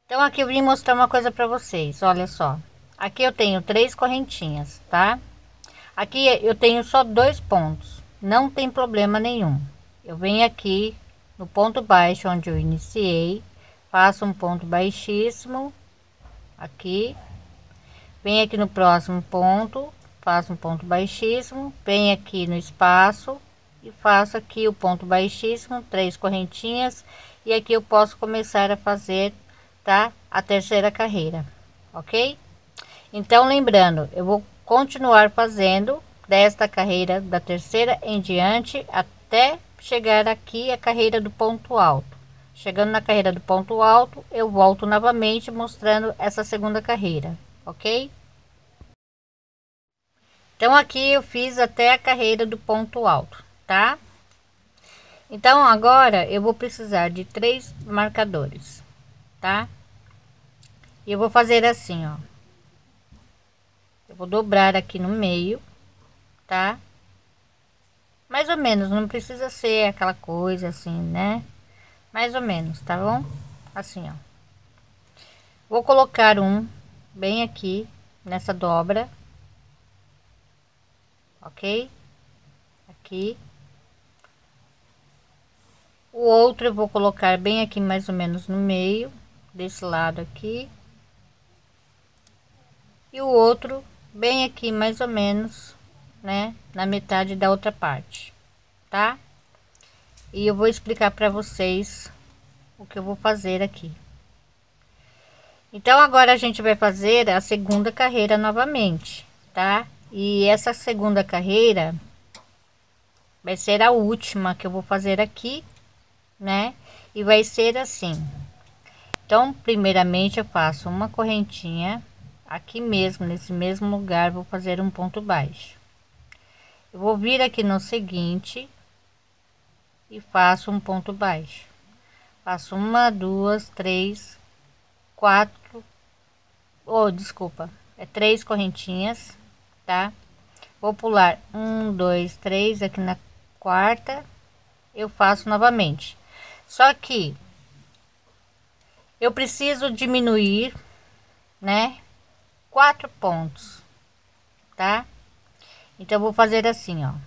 Então aqui eu vim mostrar uma coisa para vocês, olha só. Aqui eu tenho 3 correntinhas, tá? Aqui eu tenho só 2 pontos, não tem problema nenhum. Eu venho aqui no ponto baixo onde eu iniciei, faço um ponto baixíssimo aqui, venho aqui no próximo ponto, faço um ponto baixíssimo, venho aqui no espaço e faço aqui o ponto baixíssimo, 3 correntinhas, e aqui eu posso começar a fazer, tá, a terceira carreira, ok? Então lembrando, eu vou continuar fazendo desta carreira da terceira em diante até chegar aqui a carreira do ponto alto. Chegando na carreira do ponto alto, eu volto novamente mostrando essa segunda carreira, ok? Então aqui eu fiz até a carreira do ponto alto, tá? Então agora eu vou precisar de 3 marcadores, tá? E eu vou fazer assim, ó. Eu vou dobrar aqui no meio, tá? Mais ou menos, não precisa ser aquela coisa assim, né? Mais ou menos, tá bom? Assim, ó. Vou colocar um bem aqui nessa dobra, ok? Aqui. O outro eu vou colocar bem aqui mais ou menos no meio, desse lado aqui. E o outro bem aqui mais ou menos, né, na metade da outra parte, tá? E eu vou explicar para vocês o que eu vou fazer aqui. Então agora a gente vai fazer a segunda carreira novamente, tá? E essa segunda carreira vai ser a última que eu vou fazer aqui, né? E vai ser assim. Então, primeiramente eu faço uma correntinha aqui mesmo, nesse mesmo lugar, vou fazer um ponto baixo. Eu vou vir aqui no seguinte e faço um ponto baixo. Faço uma, duas, três, quatro, desculpa, é 3 correntinhas, tá? Vou pular um, dois, três, aqui na quarta eu faço novamente. Só que eu preciso diminuir, né, 4 pontos, tá? Então eu vou fazer assim, ó.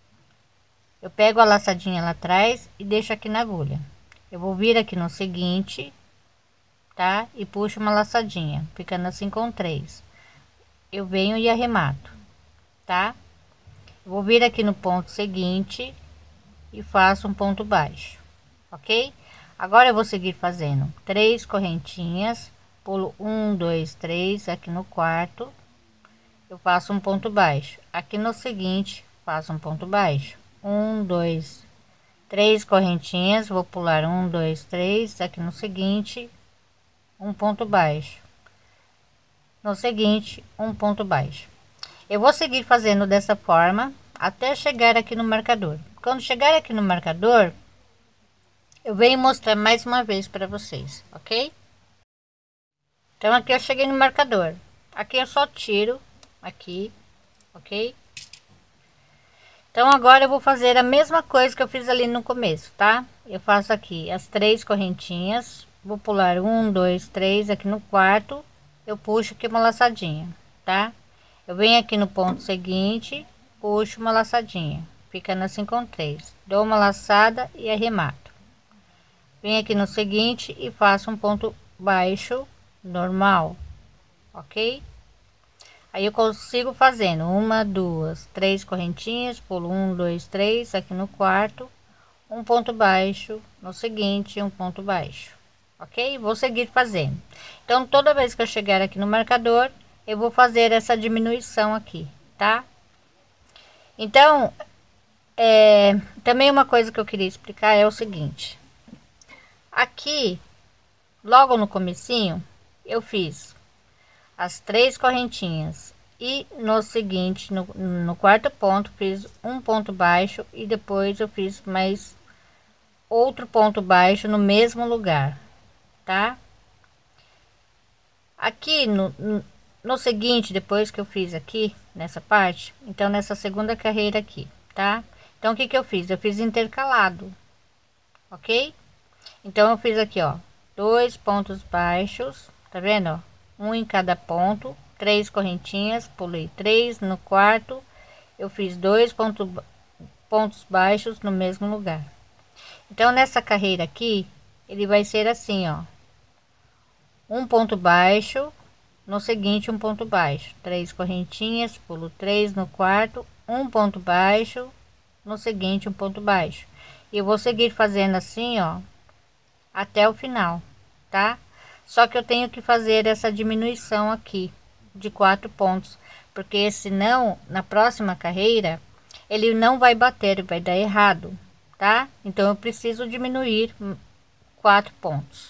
Eu pego a laçadinha lá atrás e deixo aqui na agulha. Eu vou vir aqui no seguinte, tá? E puxo uma laçadinha, ficando assim com 3. Eu venho e arremato, tá? Eu vou vir aqui no ponto seguinte e faço um ponto baixo, ok? Agora eu vou seguir fazendo 3 correntinhas, pulo 1, 2, 3, aqui no quarto eu faço um ponto baixo, aqui no seguinte faço um ponto baixo, 1, 2, 3 correntinhas, vou pular 1, 2, 3, aqui no seguinte um ponto baixo, no seguinte um ponto baixo. Eu vou seguir fazendo dessa forma até chegar aqui no marcador. Quando chegar aqui no marcador, eu venho mostrar mais uma vez para vocês, ok? Então aqui eu cheguei no marcador, aqui eu só tiro aqui, ok? Então agora eu vou fazer a mesma coisa que eu fiz ali no começo, tá? Eu faço aqui as 3 correntinhas, vou pular 1, 2, 3, aqui no quarto eu puxo aqui uma laçadinha, tá? Eu venho aqui no ponto seguinte, puxo uma laçadinha, ficando assim com 3, dou uma laçada e arremato. Venho aqui no seguinte e faço um ponto baixo normal, ok? Aí eu consigo fazendo uma, duas, 3 correntinhas, pulo 1, 2, 3, aqui no quarto, um ponto baixo, no seguinte um ponto baixo, ok? Vou seguir fazendo. Então toda vez que eu chegar aqui no marcador, eu vou fazer essa diminuição aqui, tá? Então também uma coisa que eu queria explicar é o seguinte: aqui logo no comecinho eu fiz as 3 correntinhas e no seguinte no quarto ponto fiz um ponto baixo e depois eu fiz mais outro ponto baixo no mesmo lugar, tá? Aqui no seguinte, depois que eu fiz aqui nessa parte, então nessa segunda carreira aqui, tá? Então o que que eu fiz? Eu fiz intercalado, ok? Então eu fiz aqui, ó, 2 pontos baixos, tá vendo, ó? Um em cada ponto, 3 correntinhas, pulei 3 no quarto, eu fiz 2 pontos baixos no mesmo lugar. Então nessa carreira aqui ele vai ser assim, ó, um ponto baixo, no seguinte um ponto baixo, 3 correntinhas, pulo 3 no quarto, um ponto baixo, no seguinte um ponto baixo, e eu vou seguir fazendo assim, ó, até o final, tá? Só que eu tenho que fazer essa diminuição aqui de 4 pontos, porque senão na próxima carreira ele não vai bater, vai dar errado, tá? Então eu preciso diminuir 4 pontos.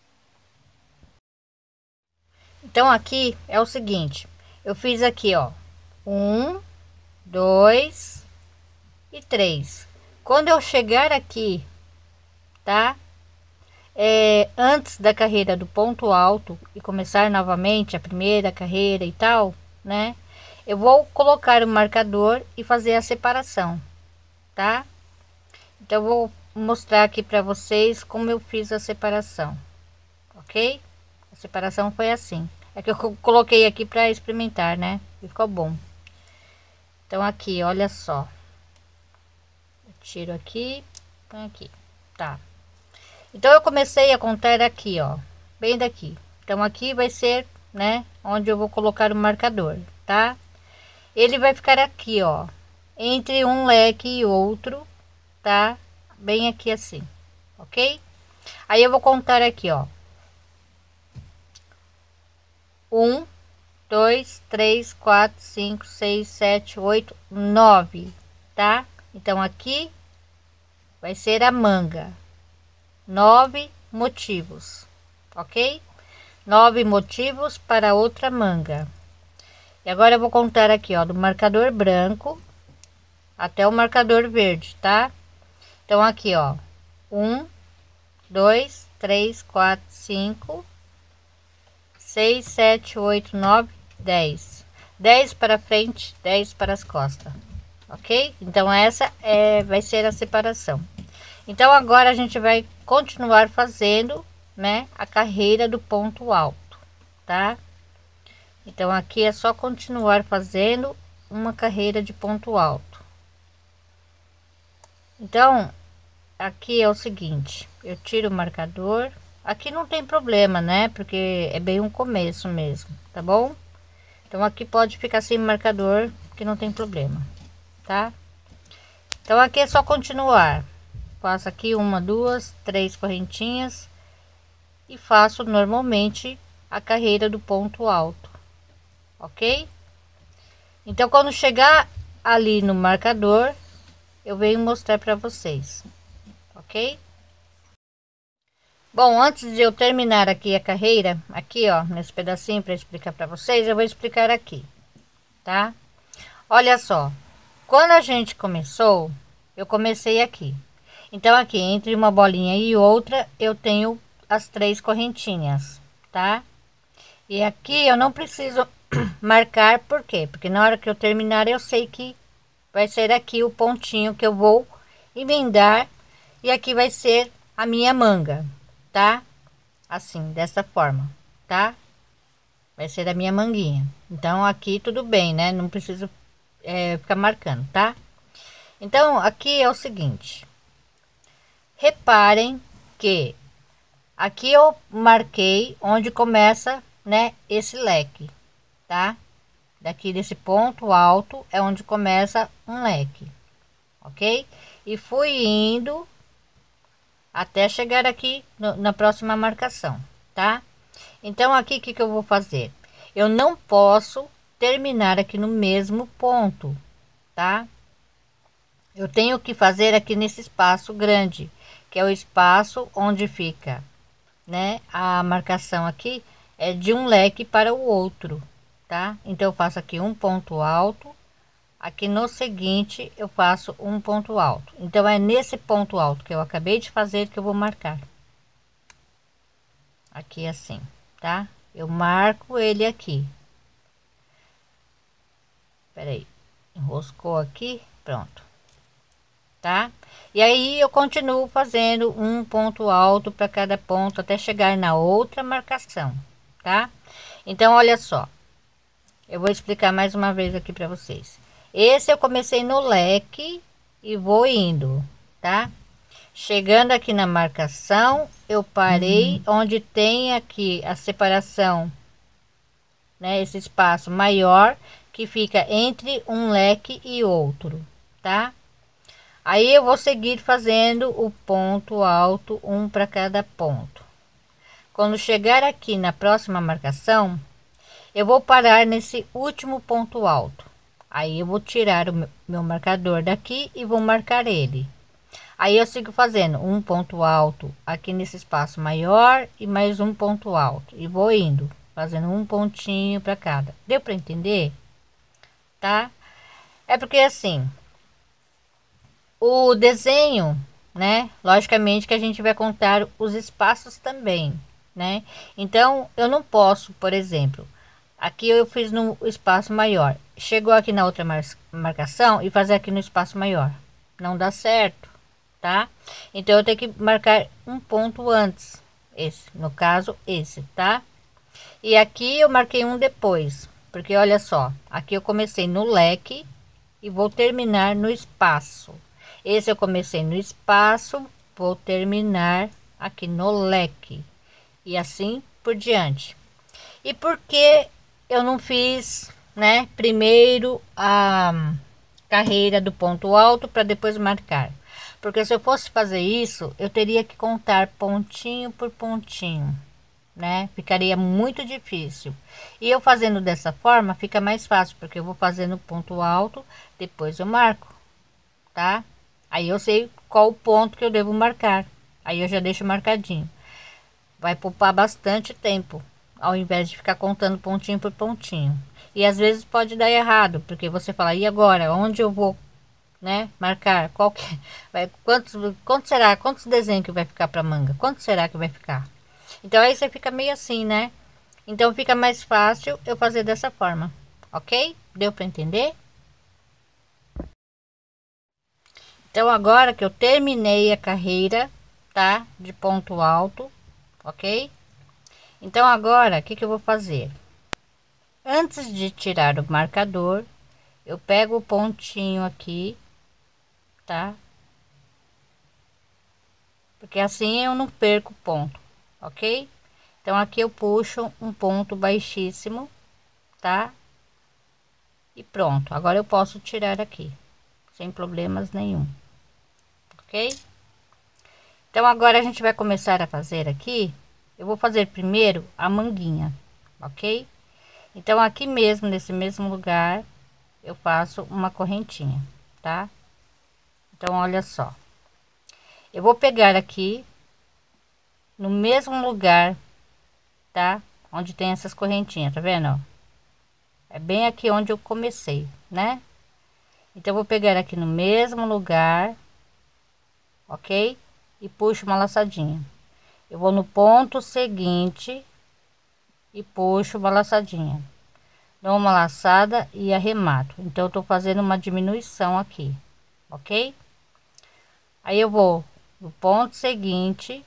Então aqui é o seguinte, eu fiz aqui, ó, 1, 2 e 3. Quando eu chegar aqui, tá? Antes da carreira do ponto alto e começar novamente a primeira carreira e tal, né? Eu vou colocar o marcador e fazer a separação, tá? Então eu vou mostrar aqui para vocês como eu fiz a separação, ok? A separação foi assim. É que eu coloquei aqui para experimentar, né? E ficou bom. Então aqui, olha só. Eu tiro aqui, põe aqui, tá? Então eu comecei a contar aqui, ó, bem daqui. Então aqui vai ser, né, onde eu vou colocar o marcador, tá? Ele vai ficar aqui, ó, entre um leque e outro, tá? Bem aqui assim, ok? Aí eu vou contar aqui, ó, 1, 2, 3, 4, 5, 6, 7, 8, 9, tá? Então aqui vai ser a manga. 9 motivos, ok? 9 motivos para outra manga. E agora eu vou contar aqui, ó, do marcador branco até o marcador verde, tá? Então aqui, ó, 1, 2, 3, 4, 5, 6, 7, 8, 9, 10. 10 para frente, 10 para as costas, ok? Então essa vai ser a separação. Então agora a gente vai continuar fazendo, né, a carreira do ponto alto, tá? Então aqui é só continuar fazendo uma carreira de ponto alto. Então aqui é o seguinte, eu tiro o marcador, aqui não tem problema, né, porque é bem um começo mesmo, tá bom? Então aqui pode ficar sem marcador, que não tem problema, tá? Então aqui é só continuar. Faço aqui 1, 2, 3 correntinhas e faço normalmente a carreira do ponto alto, ok? Então quando chegar ali no marcador eu venho mostrar para vocês, ok? Bom, antes de eu terminar aqui a carreira, aqui ó, nesse pedacinho para explicar para vocês, eu vou explicar aqui, tá? Olha só, quando a gente começou, eu comecei aqui. Então aqui entre uma bolinha e outra eu tenho as 3 correntinhas, tá? E aqui eu não preciso marcar, por quê? Porque na hora que eu terminar eu sei que vai ser aqui o pontinho que eu vou emendar e aqui vai ser a minha manga, tá? Assim, dessa forma, tá? Vai ser a minha manguinha. Então aqui tudo bem, né? Não preciso ficar marcando, tá? Então aqui é o seguinte. Reparem que aqui eu marquei onde começa, né, esse leque, tá? Daqui desse ponto alto é onde começa um leque, ok? E fui indo até chegar aqui na próxima marcação, tá? Então aqui que eu vou fazer? Eu não posso terminar aqui no mesmo ponto, tá? Eu tenho que fazer aqui nesse espaço grande, que é o espaço onde fica, né, a marcação aqui é de um leque para o outro, tá? Então eu faço aqui um ponto alto, aqui no seguinte eu faço um ponto alto. Então é nesse ponto alto que eu acabei de fazer que eu vou marcar aqui assim, tá? Eu marco ele aqui. Peraí, enroscou aqui, pronto. tá? E aí eu continuo fazendo um ponto alto para cada ponto até chegar na outra marcação, tá? Então olha só, eu vou explicar mais uma vez aqui para vocês. Esse eu comecei no leque e vou indo, tá? Chegando aqui na marcação, eu parei onde tem aqui a separação, né? Esse espaço maior que fica entre um leque e outro, tá? Aí eu vou seguir fazendo o ponto alto, um para cada ponto. Quando chegar aqui na próxima marcação, eu vou parar nesse último ponto alto. Aí eu vou tirar o meu marcador daqui e vou marcar ele. Aí eu sigo fazendo um ponto alto aqui nesse espaço maior e mais um ponto alto e vou indo fazendo um pontinho para cada. Deu para entender? Tá? É porque assim, o desenho, né? Logicamente que a gente vai contar os espaços também, né? Então eu não posso, por exemplo, aqui eu fiz no espaço maior, chegou aqui na outra marcação e fazer aqui no espaço maior, não dá certo, tá? Então eu tenho que marcar um ponto antes, esse, no caso esse, tá? E aqui eu marquei um depois, porque olha só, aqui eu comecei no leque e vou terminar no espaço. Esse eu comecei no espaço, vou terminar aqui no leque e assim por diante. E por que eu não fiz, né, primeiro a carreira do ponto alto para depois marcar? Porque se eu fosse fazer isso, eu teria que contar pontinho por pontinho, né? Ficaria muito difícil. E eu fazendo dessa forma fica mais fácil, porque eu vou fazendo ponto alto, depois eu marco, tá? Aí eu sei qual o ponto que eu devo marcar. Aí eu já deixo marcadinho. Vai poupar bastante tempo, ao invés de ficar contando pontinho por pontinho. E às vezes pode dar errado, porque você fala, e agora? Onde eu vou, né, marcar? Qual que vai, quanto será? Quantos desenhos que vai ficar para manga? Quanto será que vai ficar? Então aí você fica meio assim, né? Então fica mais fácil eu fazer dessa forma, ok? Deu para entender? Então agora que eu terminei a carreira, tá? De ponto alto, ok? Então agora o que que eu vou fazer? Antes de tirar o marcador, eu pego o pontinho aqui, tá? Porque assim eu não perco ponto, ok? Então aqui eu puxo um ponto baixíssimo, tá? E pronto. Agora eu posso tirar aqui, sem problemas nenhum, ok? Então agora a gente vai começar a fazer aqui. Eu vou fazer primeiro a manguinha, ok? Então aqui mesmo, nesse mesmo lugar, eu faço uma correntinha, tá? Então olha só, eu vou pegar aqui no mesmo lugar, tá? Onde tem essas correntinhas, tá vendo? Ó? É bem aqui onde eu comecei, né? Então eu vou pegar aqui no mesmo lugar, ok? E puxo uma laçadinha. Eu vou no ponto seguinte e puxo uma laçadinha, dou uma laçada e arremato. Então eu tô fazendo uma diminuição aqui, ok? Aí eu vou no ponto seguinte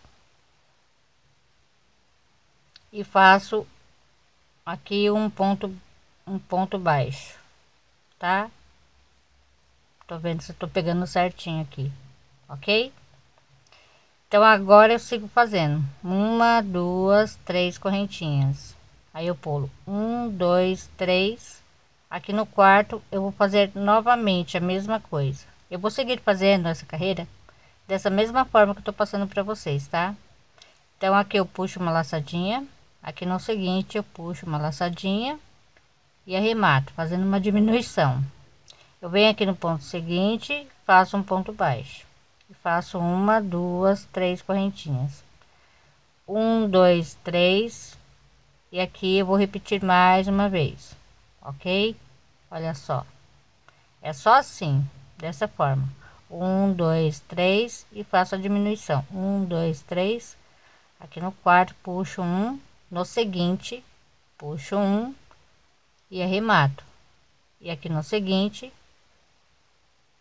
e faço aqui um ponto baixo, tá? Tô vendo se eu tô pegando certinho aqui, ok? Então agora eu sigo fazendo uma, duas, três correntinhas. Aí eu pulo um, dois, três. Aqui no quarto eu vou fazer novamente a mesma coisa. Eu vou seguir fazendo essa carreira dessa mesma forma que eu tô passando para vocês, tá? Então aqui eu puxo uma laçadinha, aqui no seguinte eu puxo uma laçadinha e arremato, fazendo uma diminuição. Eu venho aqui no ponto seguinte, faço um ponto baixo e faço uma, duas, três correntinhas. Um, dois, três. E aqui eu vou repetir mais uma vez, ok? Olha só, é só assim, dessa forma. Um, dois, três e faço a diminuição. Um, dois, três. Aqui no quarto puxo um, no seguinte puxo um e arremato. E aqui no seguinte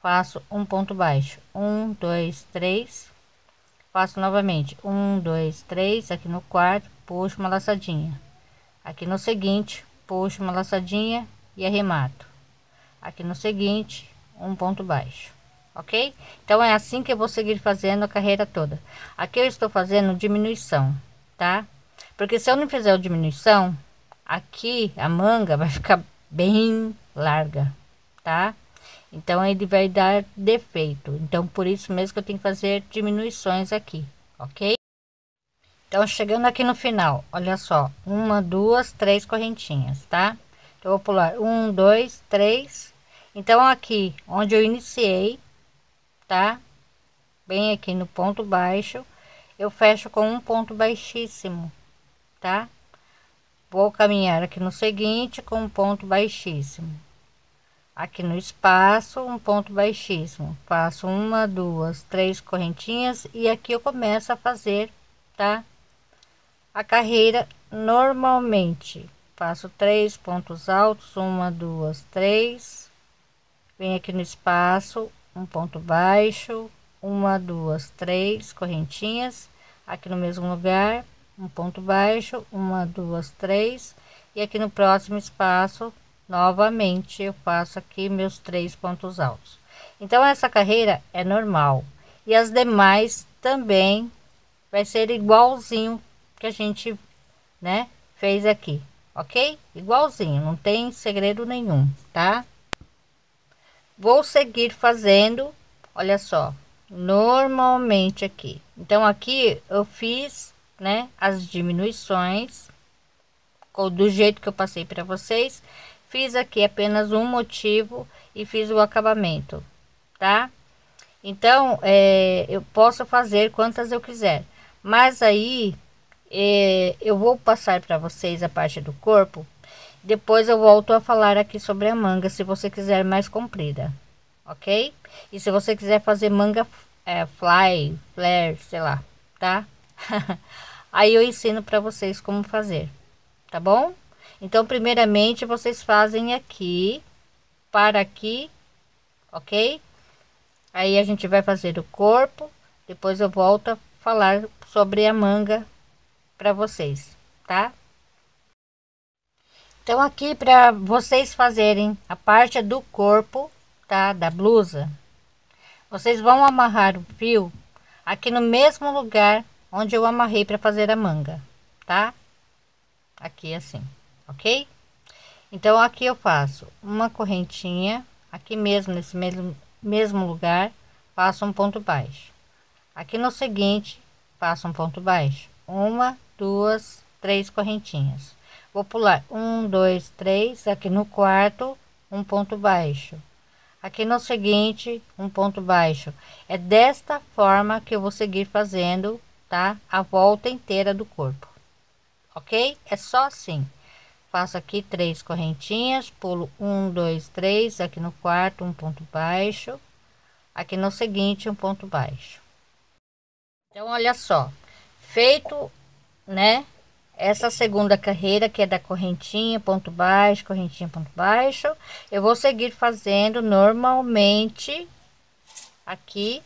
faço um ponto baixo, 1, 2, 3, faço novamente 1, 2, 3, aqui no quarto, puxo uma laçadinha, aqui no seguinte, puxo uma laçadinha e arremato, aqui no seguinte, um ponto baixo, ok? Então é assim que eu vou seguir fazendo a carreira toda. Aqui eu estou fazendo diminuição, tá? Porque se eu não fizer a diminuição, aqui a manga vai ficar bem larga, tá? Então ele vai dar defeito. Então por isso mesmo que eu tenho que fazer diminuições aqui, ok? Então chegando aqui no final, olha só, uma, duas, três correntinhas, tá? Então, eu vou pular um, dois, três. Então aqui onde eu iniciei, tá? Bem aqui no ponto baixo, eu fecho com um ponto baixíssimo, tá? Vou caminhar aqui no seguinte com um ponto baixíssimo, aqui no espaço um ponto baixíssimo, faço uma, duas, três correntinhas e aqui eu começo a fazer, tá? A carreira normalmente, faço três pontos altos, uma, duas, três, venho aqui no espaço, um ponto baixo, uma, duas, três correntinhas, aqui no mesmo lugar, um ponto baixo, uma, duas, três, e aqui no próximo espaço novamente eu faço aqui meus três pontos altos. Então essa carreira é normal e as demais também vai ser igualzinho que a gente, né, fez aqui, ok? Igualzinho, não tem segredo nenhum, tá? Vou seguir fazendo, olha só, normalmente aqui. Então aqui eu fiz, né, as diminuições do jeito que eu passei para vocês. Fiz aqui apenas um motivo e fiz o acabamento, tá? Então eu posso fazer quantas eu quiser, mas aí eu vou passar para vocês a parte do corpo. Depois eu volto a falar aqui sobre a manga, se você quiser mais comprida, ok? E se você quiser fazer manga flare, sei lá, tá? Aí eu ensino para vocês como fazer, tá bom? Então primeiramente vocês fazem aqui para aqui, ok? Aí a gente vai fazer o corpo, depois eu volto a falar sobre a manga para vocês, tá? Então aqui para vocês fazerem a parte do corpo, tá, da blusa, vocês vão amarrar o fio aqui no mesmo lugar onde eu amarrei para fazer a manga, tá? Aqui assim, ok? Então aqui eu faço uma correntinha aqui mesmo nesse mesmo lugar, faço um ponto baixo. Aqui no seguinte, faço um ponto baixo, uma, duas, três correntinhas. Vou pular um, dois, três, aqui no quarto, um ponto baixo. Aqui no seguinte, um ponto baixo. É desta forma que eu vou seguir fazendo, tá? A volta inteira do corpo, ok? É só assim. Faço aqui três correntinhas, pulo um, dois, três, aqui no quarto, um ponto baixo. Aqui no seguinte, um ponto baixo. Então, olha só, feito, né? Essa segunda carreira que é da correntinha, ponto baixo, correntinha, ponto baixo, eu vou seguir fazendo normalmente aqui.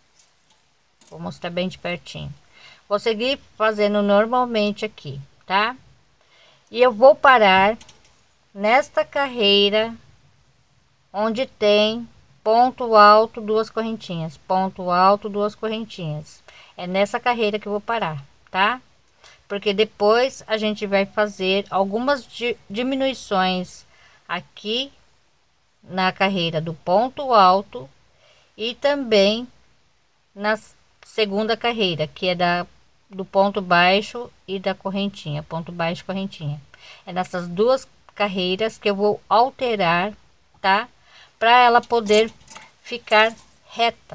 Vou mostrar bem de pertinho. Vou seguir fazendo normalmente aqui, tá? E eu vou parar nesta carreira onde tem ponto alto, duas correntinhas, ponto alto, duas correntinhas. É nessa carreira que eu vou parar, tá? Porque depois a gente vai fazer algumas diminuições aqui na carreira do ponto alto e também na segunda carreira, que é do ponto baixo e da correntinha, ponto baixo, correntinha. É nessas duas carreiras que eu vou alterar, tá? Para ela poder ficar reta,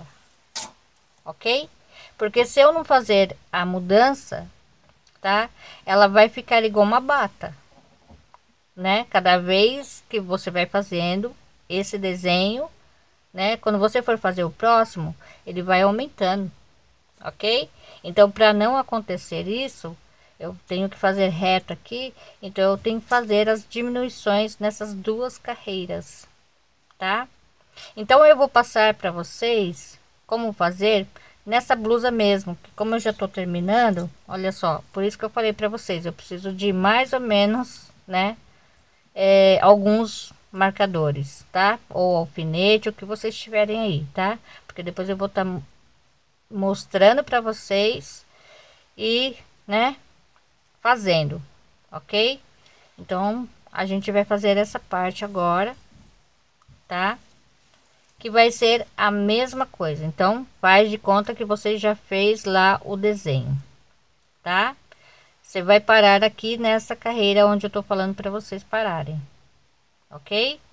ok? Porque se eu não fazer a mudança, tá? Ela vai ficar igual uma bata, né? Cada vez que você vai fazendo esse desenho, né? Quando você for fazer o próximo, ele vai aumentando, ok? Então, para não acontecer isso, eu tenho que fazer reto aqui, então eu tenho que fazer as diminuições nessas duas carreiras, tá? Então eu vou passar para vocês como fazer nessa blusa mesmo, que como eu já tô terminando, olha só, por isso que eu falei para vocês, eu preciso de mais ou menos, né, alguns marcadores, tá? Ou alfinete, o que vocês tiverem aí, tá? Porque depois eu vou estar mostrando para vocês e, né, fazendo, ok? Então a gente vai fazer essa parte agora, tá? Que vai ser a mesma coisa. Então faz de conta que você já fez lá o desenho, tá? Você vai parar aqui nessa carreira onde eu tô falando para vocês pararem, ok?